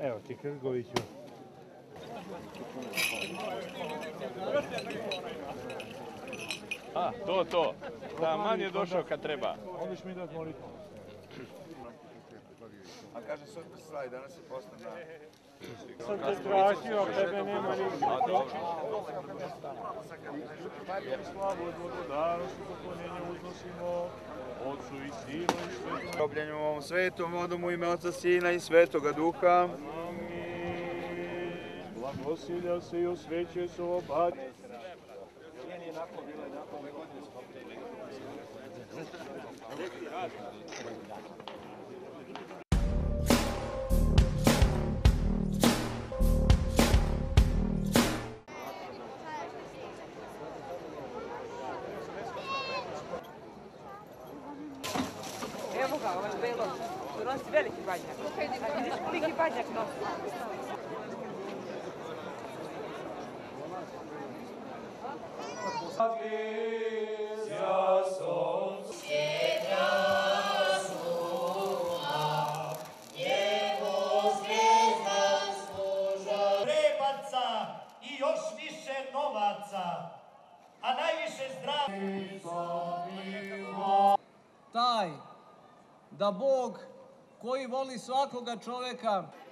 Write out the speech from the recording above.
Evo ti Krgoviću. A, to. Da, man je došao kad treba. Onda ću mi dati molitvu. A kaže sad slavi, danas je postana. Sam te tražio, tebe nema nigdje. A, dobro. Slavu od vododarosti, poklonjenje uznosimo Otcu i Sinu i Svetom. Robljenju ovom svetom vodom u ime Oca, Sina i Svetoga Duha. Amin. Blagosilja se i osvećuje se ovo bat. Evo ga, ovaj belo. To nosi veliki badnjak. Vidiš koliki badnjak nosi. Rebaca i još više novaca, a najviše zdravlja. Taj da Bog koji voli svakoga čoveka